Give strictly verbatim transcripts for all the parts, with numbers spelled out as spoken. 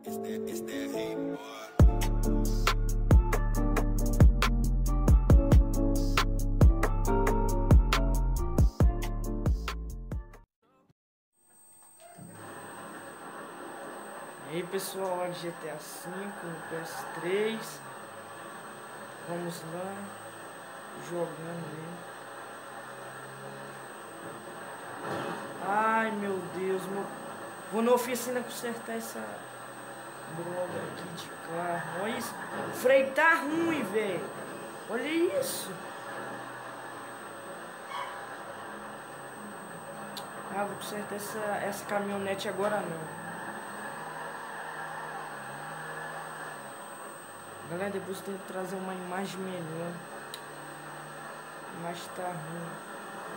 It's that, it's that heat, boy. E aí pessoal, G T A cinco no P S três. Vamos lá, jogando aí. Ai meu Deus, meu... vou na oficina consertar essa droga aqui de carro. Olha isso, o freio tá ruim, velho. Olha isso. Ah, vou consertar essa, essa caminhonete agora não. Galera, depois eu tenho que trazer uma imagem melhor. A imagem tá ruim.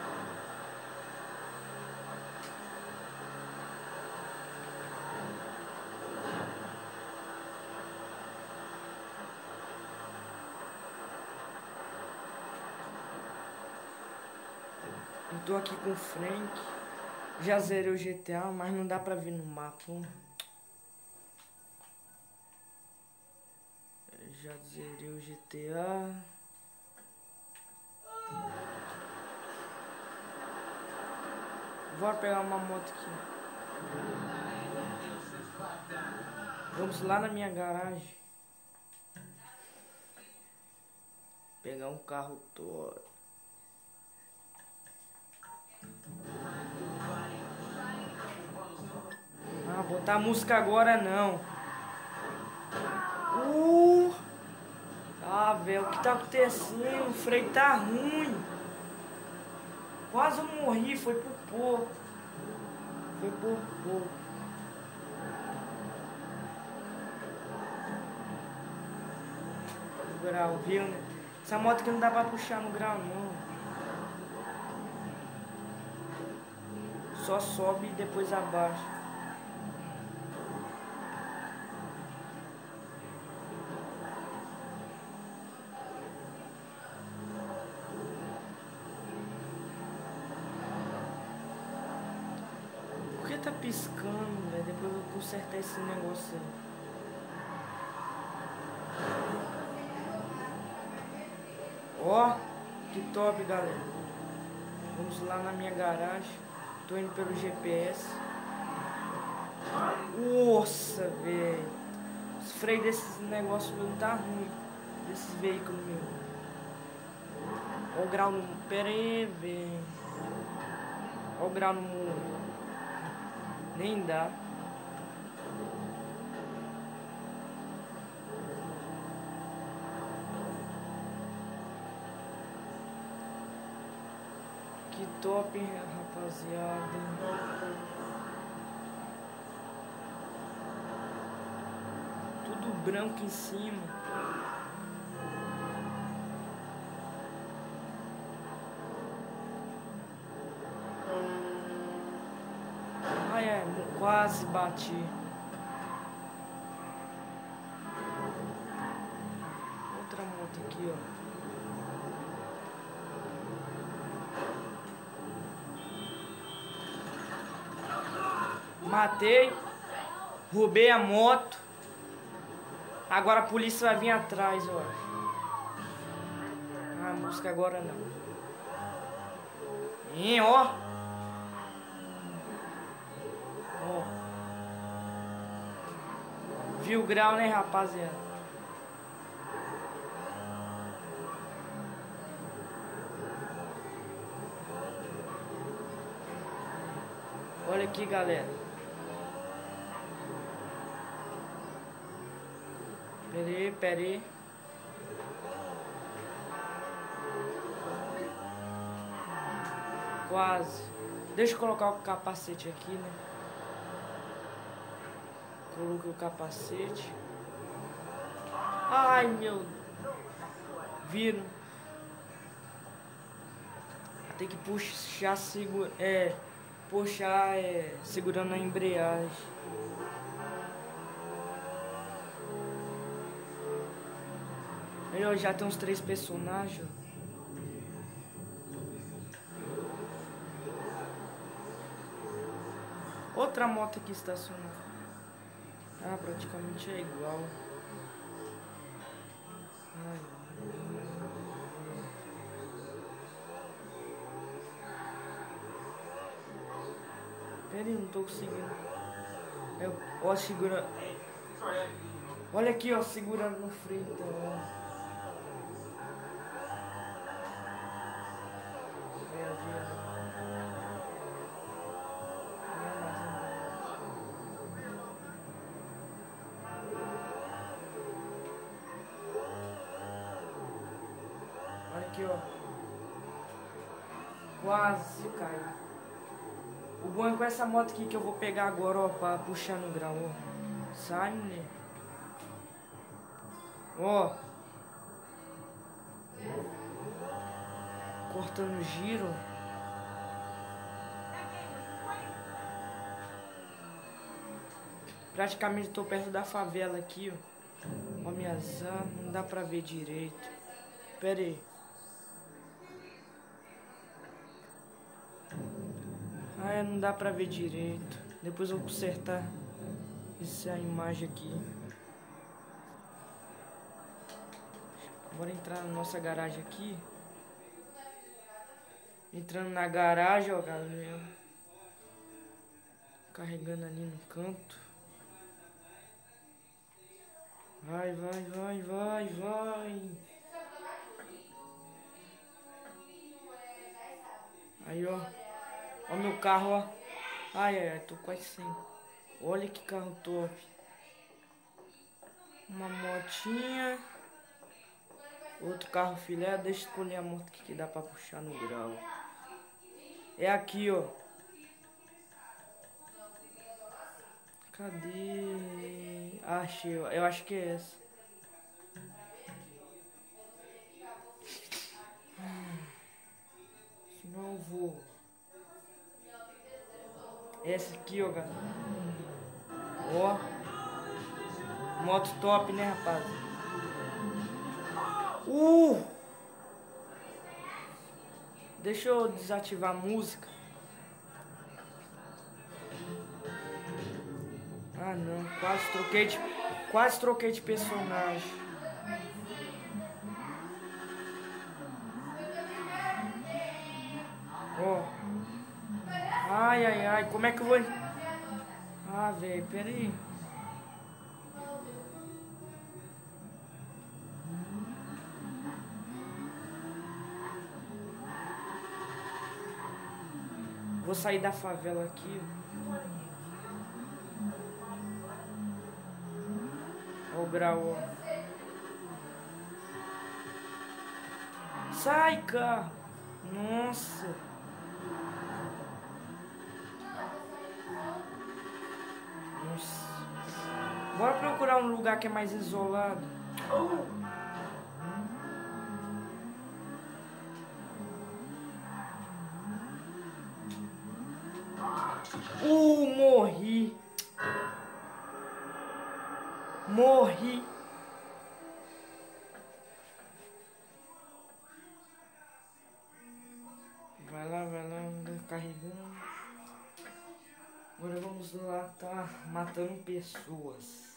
Eu tô aqui com o Frank. Já zerei o G T A, mas não dá pra ver no mapa. Já zerei o G T A. Vou pegar uma moto aqui. Vamos lá na minha garagem. Pegar um carro todo. Ah, botar música agora não. Uh! Ah, velho, o que tá acontecendo? O freio tá ruim. Quase eu morri, foi por pouco. Foi por pouco. O grau, viu, né? Essa moto aqui não dá pra puxar no grau, não. Só sobe e depois abaixa. Por que tá piscando, velho? Depois eu vou consertar esse negócio aí. Ó, que top, galera. Vamos lá na minha garagem. Tô indo pelo G P S. Nossa, velho. Os freios desses negócios não tá ruim. Desses veículos meus. Ó o grau no... Pera aí, velho. Ó o grau no muro. Nem dá. Que top, hein, rapaziada. Tudo branco em cima. Ai, é, quase bati. Outra moto aqui, ó. Matei. Roubei a moto. Agora a polícia vai vir atrás, ó. Ah, a música agora não. Hein, ó. Ó. Viu o grau, né, rapaziada? Olha aqui, galera. Pera aí, pera aí. Quase. Deixa eu colocar o capacete aqui, né? Coloquei o capacete. Ai, meu... Viram? Tem que puxar, segura... É... Puxar, é... segurando a embreagem. Aí, ó, já tem uns três personagens. Outra moto aqui estacionada. Ah, praticamente é igual. Ai. Pera aí, não tô conseguindo. Eu, ó, segura. Olha aqui, ó, segurando no freio, então. Olha, viado. Olha aqui, ó. Quase caiu. O bom é com essa moto aqui que eu vou pegar agora, ó, pra puxar no grau, ó. Sai, né? Ó. Cortando o giro. Praticamente tô perto da favela aqui, ó. Ó, minha zan, não dá pra ver direito. Pera aí. Ah, não dá pra ver direito. Depois eu vou consertar essa imagem aqui. Bora entrar na nossa garagem aqui. Entrando na garagem, ó, galera. Carregando ali no canto. Vai, vai, vai, vai, vai. Aí, ó. Ó meu carro, ó. Ai, ai, ai, tô quase sem. Olha que carro top. Uma motinha. Outro carro filé. Deixa eu escolher a moto que dá pra puxar no grau. É aqui, ó. Cadê? Achei, ó. Eu acho que é essa. Senão eu vou. Essa aqui, ó, galera. Ó. Moto top, né, rapaz? Uh! Deixa eu desativar a música. Ah, não. Quase troquei de... Quase troquei de personagem. Ó. Ai, ai, ai. Como é que eu vou... Ah, velho. Pera aí. Vou sair da favela aqui. Ó o grau, ó. Sai, carro. Nossa. Nossa. Bora procurar um lugar que é mais isolado. Uh, morri. Morri. Vai lá, vai lá, carregando. Agora vamos lá, tá matando pessoas.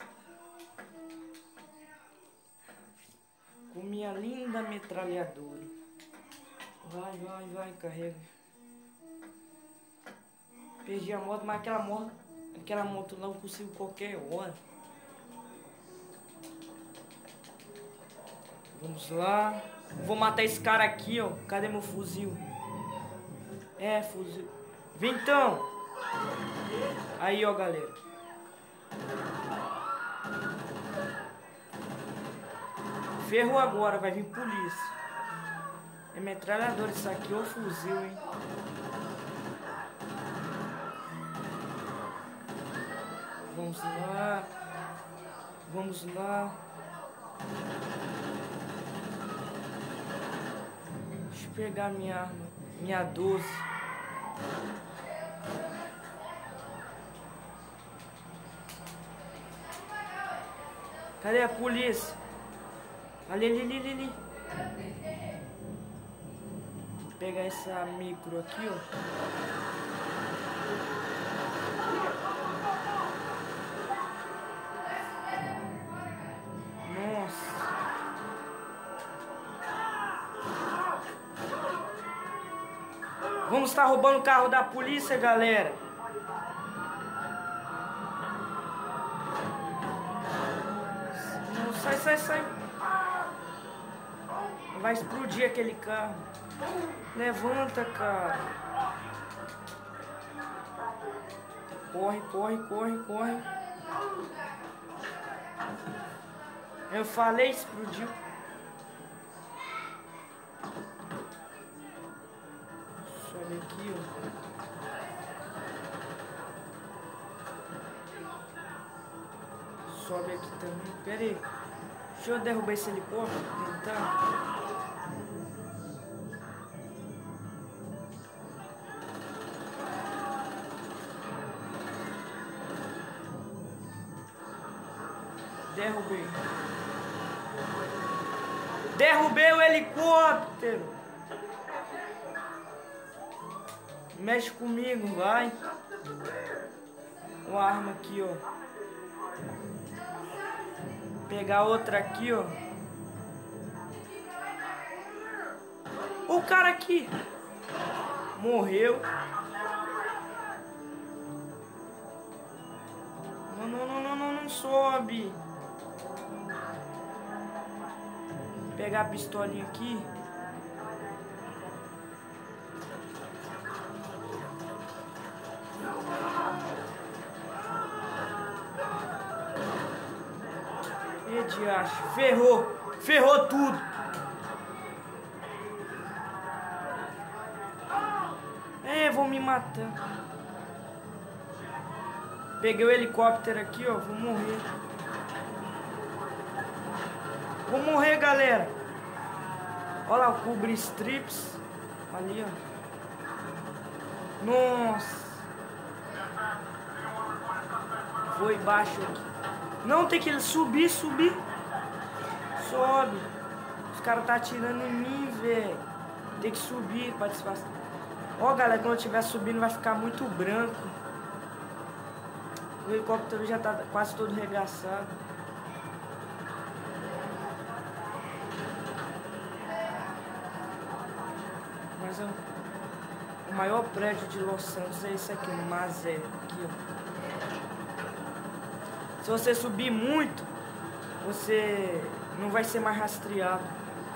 Com minha linda metralhadora. Vai, vai, vai, carrega. Perdi a moto, mas aquela moto, aquela moto não consigo qualquer hora. Vamos lá. Vou matar esse cara aqui, ó. Cadê meu fuzil? É, fuzil. Vem então. Aí, ó, galera. Ferrou agora, vai vir polícia. É metralhador isso aqui, ou fuzil, hein? Vamos lá. Vamos lá. Deixa eu pegar minha arma. Minha doze. Cadê a polícia? Ali, ali, ali, ali, ali. Vou pegar essa micro aqui, ó. Vamos estar roubando o carro da polícia, galera. Não, sai, sai, sai. Vai explodir aquele carro. Levanta, cara. Corre, corre, corre, corre. Eu falei, explodiu. Sobe aqui, ó. Sobe aqui também. Pera aí. Deixa eu derrubar esse helicóptero. Tentar. Derrubei. Derrubei o helicóptero. Mexe comigo, vai. Uma arma aqui, ó. Pegar outra aqui, ó. O cara aqui morreu. Não, não, não, não, não, não sobe. Pegar a pistolinha aqui. E de acho, ferrou, ferrou tudo. É, vão me matar. Peguei o helicóptero aqui, ó, vou morrer. Vou morrer, galera. Olha lá o Cobra Strips. Ali, ó. Nossa. Vou embaixo aqui. Não, tem que subir, subir. Sobe. Os caras tá atirando em mim, velho. Tem que subir pra disfarçar. Ó, galera, quando eu estiver subindo vai ficar muito branco. O helicóptero já tá quase todo regaçado. Mas eu, o maior prédio de Los Angeles é esse aqui, no Mazé. Aqui, ó. Se você subir muito, você não vai ser mais rastreado.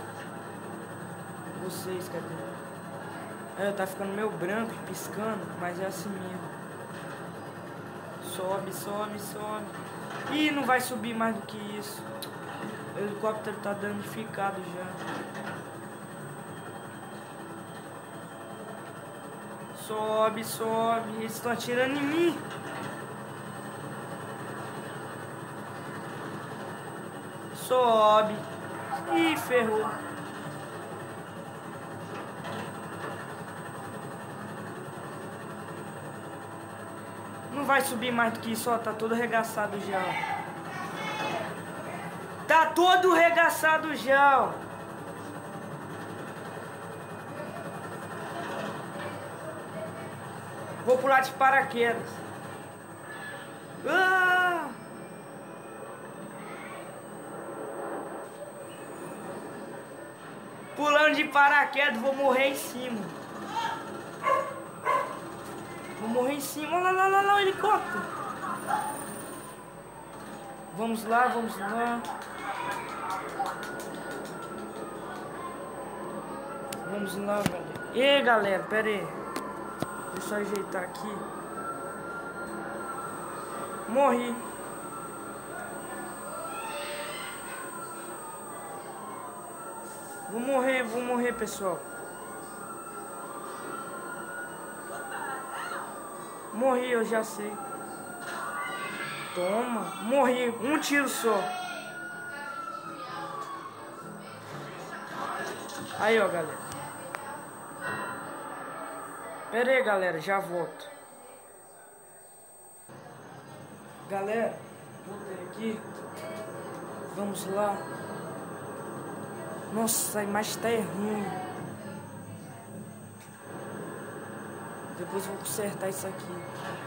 Vocês, cadê? É, tá ficando meio branco e piscando, mas é assim mesmo. Sobe, sobe, sobe. Ih, não vai subir mais do que isso. O helicóptero tá danificado já. Sobe, sobe. Eles estão atirando em mim. Sobe. Ih, ferrou. Não vai subir mais do que isso, ó. Tá todo arregaçado já. Tá todo arregaçado já, ó. Vou pular de paraquedas. Ah! Pulando de paraquedas, vou morrer em cima. Vou morrer em cima. Olha lá, lá, lá, lá, o helicóptero. Vamos lá, vamos lá. Vamos lá, galera. E galera, pera aí. Deixa eu ajeitar aqui. Morri. Vou morrer, vou morrer, pessoal. Morri, eu já sei. Toma. Morri. Um tiro só. Aí, ó, galera. Pera aí, galera. Já volto. Galera, voltei aqui. Vamos lá. Nossa, a imagem tá ruim. Depois eu vou consertar isso aqui.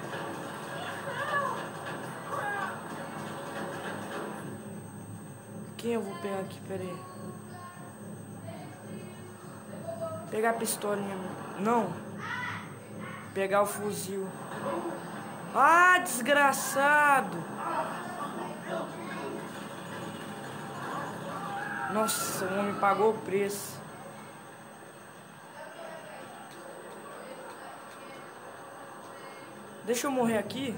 Quem eu vou pegar aqui? Pera aí. Pegar a pistolinha. Não. Pegar o fuzil. Ah, desgraçado! Nossa, o homem pagou o preço. Deixa eu morrer aqui.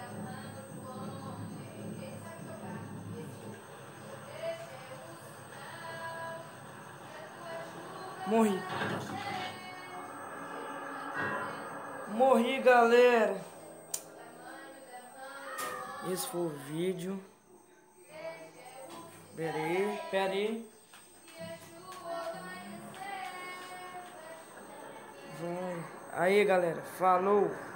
Morri. Morri, galera. Esse foi o vídeo. Pera aí, pera aí. Vai. Aí, galera. Falou.